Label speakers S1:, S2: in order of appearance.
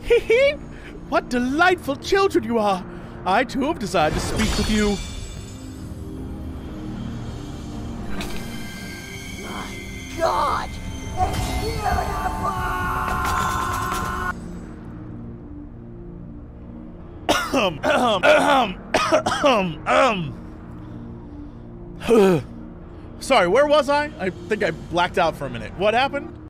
S1: What delightful children you are! I too have decided to speak with you.
S2: My God! It's
S1: beautiful! Sorry, where was I? I think I blacked out for a minute. What happened?